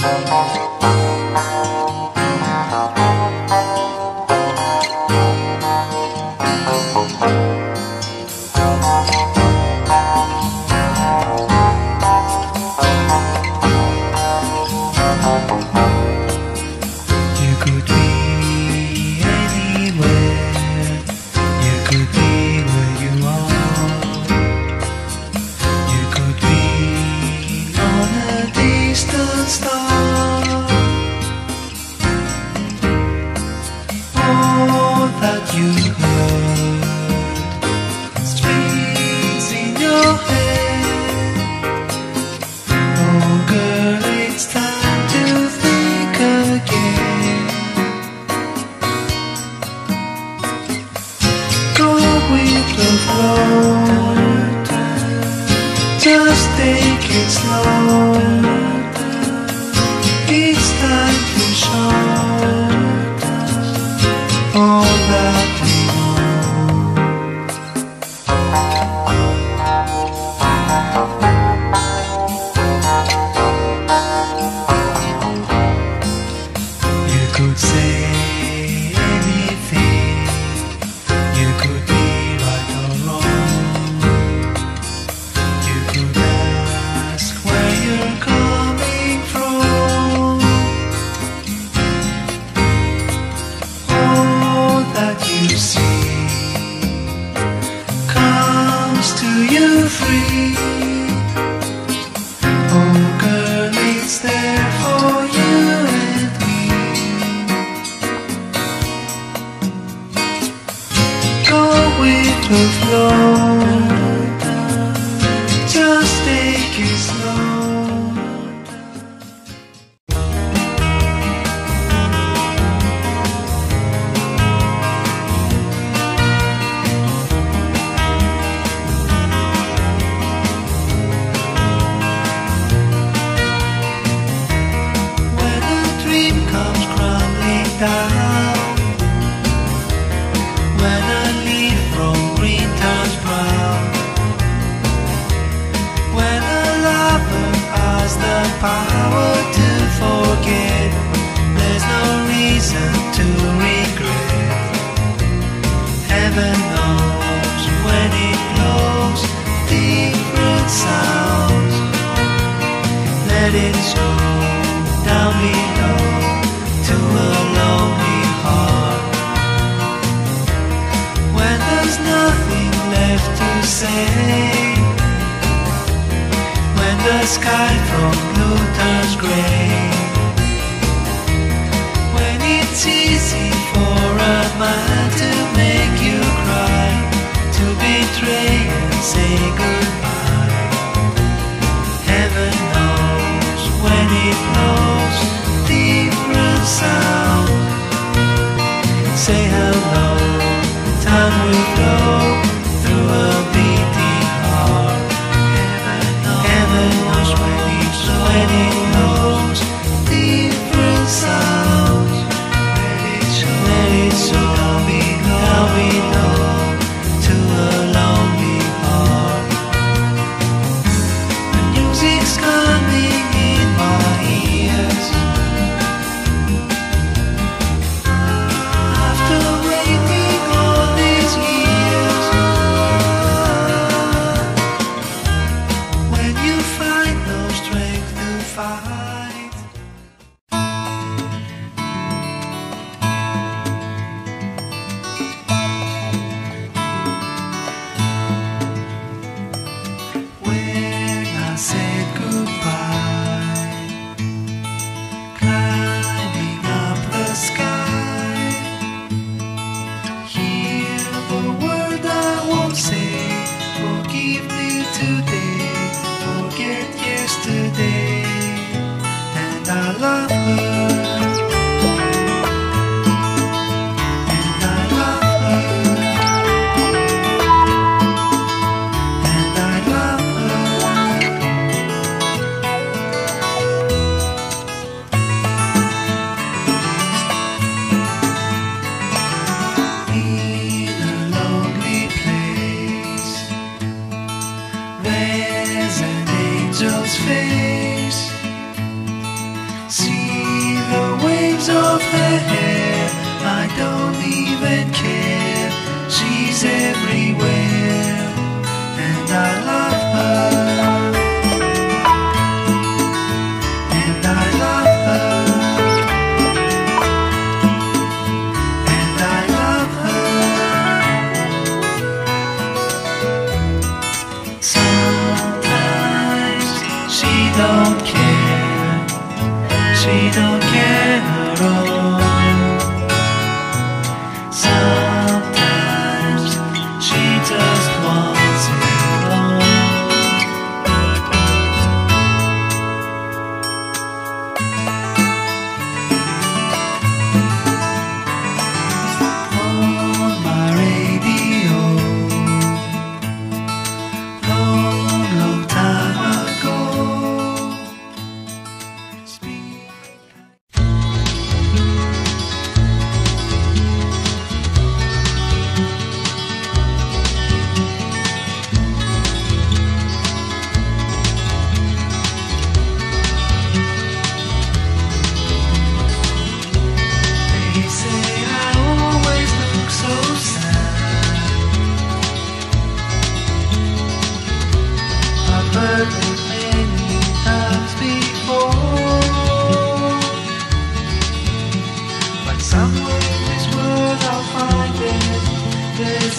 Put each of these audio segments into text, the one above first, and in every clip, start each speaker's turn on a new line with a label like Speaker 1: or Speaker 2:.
Speaker 1: Just take it slow. It's time to show all that we know. You could say anything. You could be right or wrong. You could ask where you're coming from. All that you see comes to you free. Oh girl, it's there for you and me. Go with the flow. Just take it slow. When a dream comes crumbling down, when a leaf from green turns brown, when a lover has the power to forget, there's no reason to regret. Heaven knows when it blows different sounds. Let it show down below to a lonely heart. When there's nothing left to say, when the sky from blue turns grey, when it's easy for a man to make you cry, to betray and say goodbye. Heaven knows when it blows different sound. Say hello, time will flow through a beating heart. Heaven knows when it blows different sounds. Let it show down below to a lonely heart. The music's coming in my ears. After waiting all these years, when you find no strength to fight, when I said goodbye, climbing up the sky, hear the word I won't say. Forgive me today, forget yesterday. And I love her, and I love her, and I love her. In a lonely place, there's an angel's face. of her hair, I don't even care. She's everywhere, and I love her, and I love her, and I love her. Sometimes she don't care, she don't care at all. Sometimes she just wants it all. On my radio, long, long time ago, they say I always look so sad. I've heard it many times before, but somewhere in this world I'll find it. There's a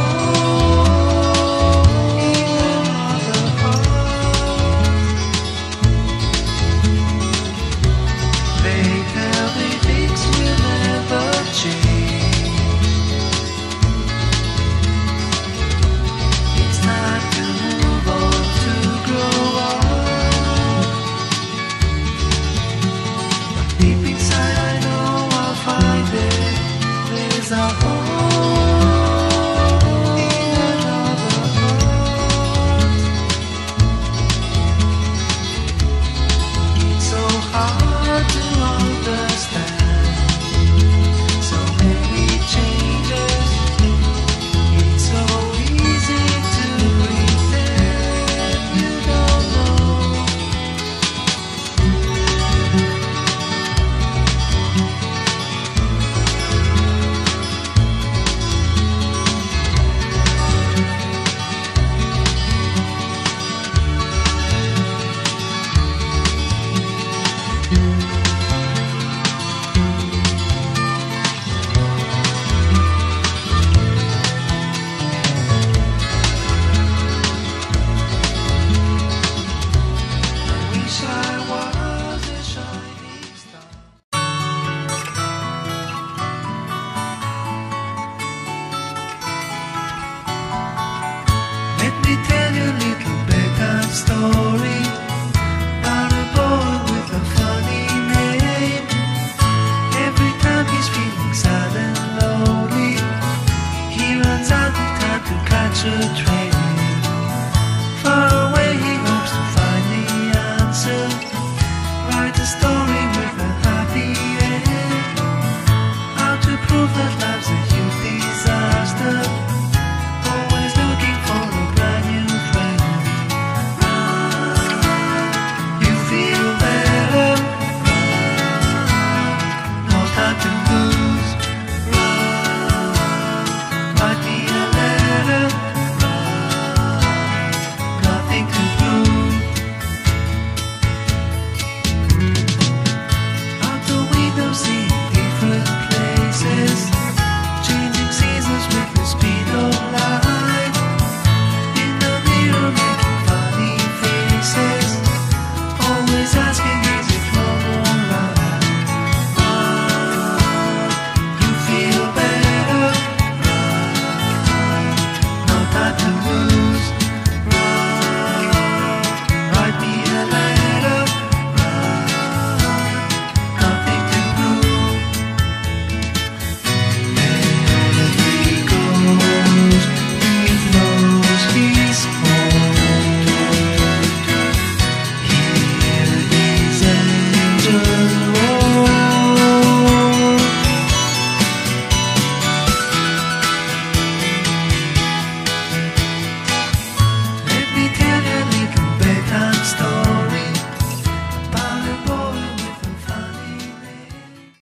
Speaker 1: hole in another heart. They tell me things will never change. It's time to move on, to grow up. But deep inside I know I'll find it. There's a hole in another heart. It's so hard to understand, so many changes. It's so easy to pretend you don't know. I wish I was a shining star. Let me tell you a little bedtime story about a boy with a funny name. Every time he's feeling sad and lonely, he runs out in time to catch a train. Far away he hopes to find the answer, write a story with a happy end. How to prove that life's a